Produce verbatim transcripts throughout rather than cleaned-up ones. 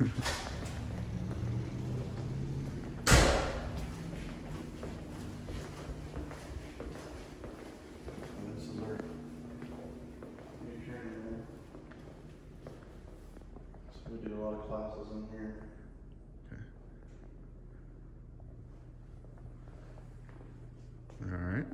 This is our new training room. So we do a lot of classes in here. Okay. All right.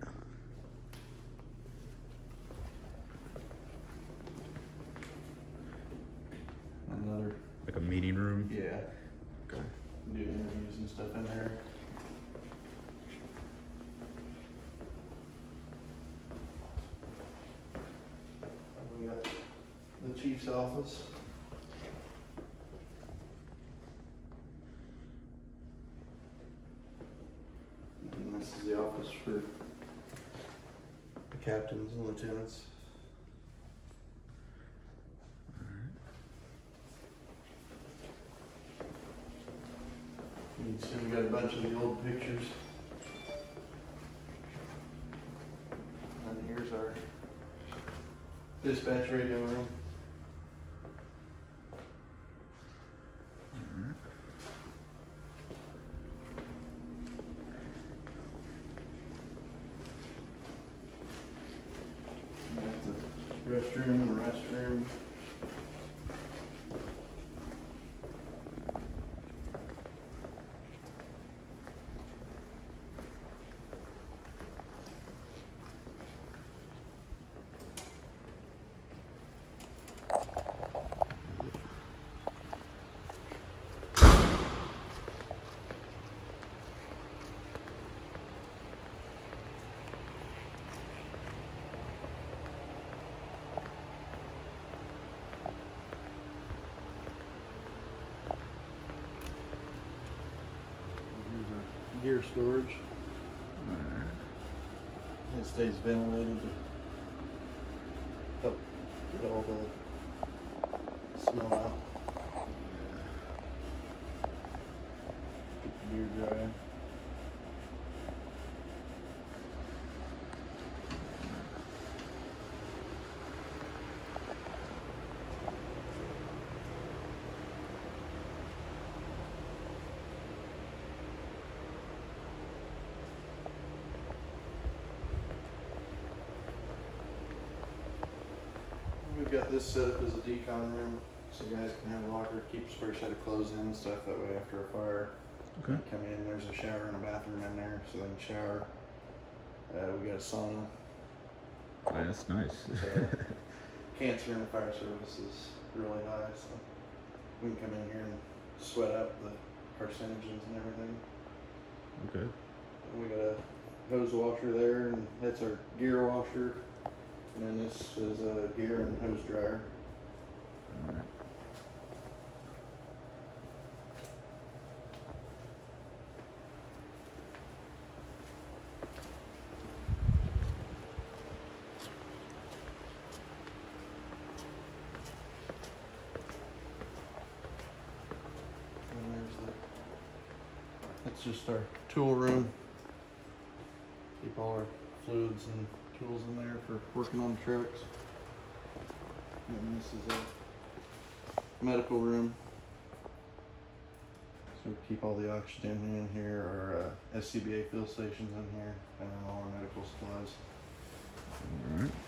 Another. Like a meeting room? Yeah. Okay. Do interviews and stuff in there. We got the chief's office. And this is the office for the captains and lieutenants. You can see we got a bunch of the old pictures. And here's our dispatch radio room. Got the restroom, the restroom. Gear storage. Alright. It stays ventilated to help get all the smell out. Keep the gear dry. We've got this set up as a decon room, so guys can have a locker, keep a spare set of clothes in and stuff. That way, after a fire, Okay. they come in. There's a shower and a bathroom in there, so they can shower. Uh, we got a sauna. Oh, that's nice. So, cancer in the fire service is really high, so we can come in here and sweat out the carcinogens and everything. Okay. We got a hose washer there, and that's our gear washer. And then this is a gear and hose dryer. All right. And there's the, that's just our tool room. Keep all our fluids and tools in there for working on the trucks. And this is a medical room. So we keep all the oxygen in here, our uh, S C B A fill stations in here, and then all our medical supplies. All right.